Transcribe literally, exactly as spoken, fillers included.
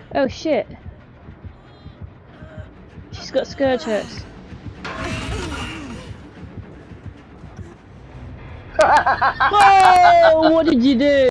Oh shit. She's got scourge hurts. Oh, what did you do?